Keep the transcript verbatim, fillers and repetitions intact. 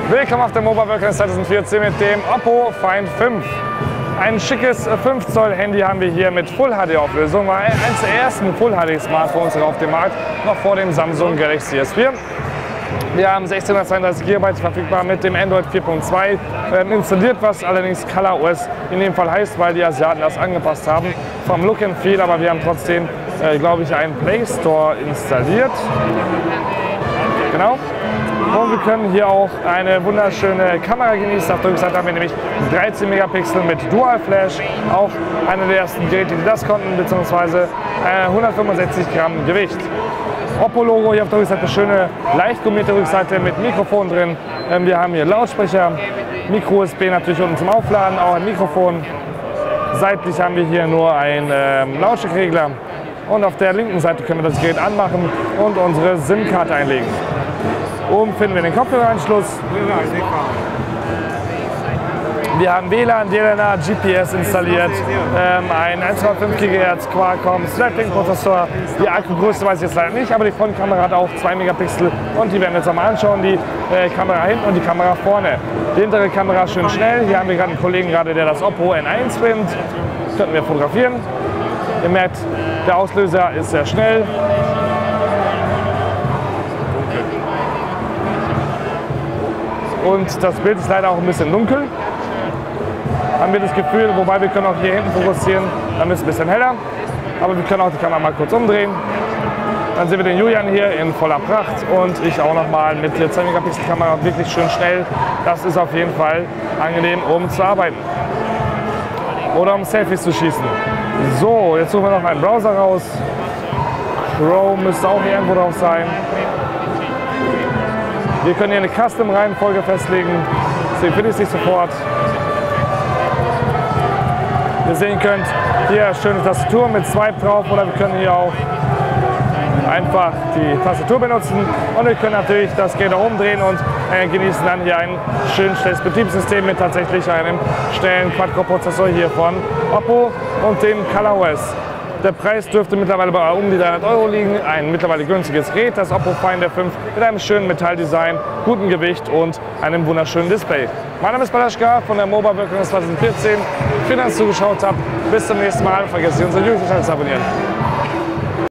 Willkommen auf der Mobile World Congress zweitausendvierzehn mit dem Oppo Find fünf. Ein schickes fünf Zoll Handy haben wir hier mit Full H D Auflösung. War eines der ersten Full H D Smartphones auf dem Markt, noch vor dem Samsung Galaxy S vier. Wir haben sechzehnhundertzweiunddreißig Gigabyte verfügbar mit dem Android vier Punkt zwei ähm, installiert, was allerdings ColorOS in dem Fall heißt, weil die Asiaten das angepasst haben vom Look and Feel, aber wir haben trotzdem, äh, glaube ich, einen Play Store installiert. Genau. Und wir können hier auch eine wunderschöne Kamera genießen. Auf der Rückseite haben wir nämlich dreizehn Megapixel mit Dual Flash, auch eine der ersten Geräte, die das konnten, beziehungsweise äh, hundertfünfundsechzig Gramm Gewicht. Oppo-Logo hier auf der Rückseite, schöne, leicht gummierte Rückseite mit Mikrofon drin. Ähm, wir haben hier Lautsprecher, Micro-U S B natürlich unten zum Aufladen, auch ein Mikrofon. Seitlich haben wir hier nur einen ähm, Lautstärkeregler. Und auf der linken Seite können wir das Gerät anmachen und unsere SIM-Karte einlegen. Oben finden wir den Kopfhöreranschluss. Wir haben W L A N, D L N A, G P S installiert, ähm, ein eins Komma fünf Gigahertz Qualcomm Snapdragon-Prozessor. Die Akkugröße weiß ich jetzt leider nicht, aber die Frontkamera hat auch zwei Megapixel und die werden wir jetzt einmal anschauen. Die äh, Kamera hinten und die Kamera vorne. Die hintere Kamera schön schnell. Hier haben wir gerade einen Kollegen, gerade, der das Oppo N eins filmt. Das könnten wir fotografieren. Ihr merkt, der Auslöser ist sehr schnell. Und das Bild ist leider auch ein bisschen dunkel. Haben wir das Gefühl, wobei wir können auch hier hinten fokussieren, dann ist es ein bisschen heller. Aber wir können auch die Kamera mal kurz umdrehen. Dann sehen wir den Julian hier in voller Pracht und ich auch noch mal mit der zwei Megapixel Kamera wirklich schön schnell. Das ist auf jeden Fall angenehm, um zu arbeiten. Oder um Selfies zu schießen. So, jetzt suchen wir noch einen Browser raus. Chrome müsste auch hier irgendwo drauf sein. Wir können hier eine Custom-Reihenfolge festlegen. Deswegen finde ich es nicht sofort. Ihr sehen könnt, hier schöne Tastatur mit Swipe drauf, oder wir können hier auch einfach die Tastatur benutzen. Und wir können natürlich das Gerät auch umdrehen und äh, genießen dann hier ein schön schnelles Betriebssystem mit tatsächlich einem schnellen Quad-Core-Prozessor hier von Oppo und dem ColorOS. Der Preis dürfte mittlerweile bei um die dreihundert Euro liegen. Ein mittlerweile günstiges Gerät, das Oppo Find fünf mit einem schönen Metalldesign, gutem Gewicht und einem wunderschönen Display. Mein Name ist Balaschka von der Mobile World Congress zweitausendvierzehn. Vielen Dank, dass ihr zugeschaut habt. Bis zum nächsten Mal. Vergesst nicht, unseren YouTube-Channel zu abonnieren.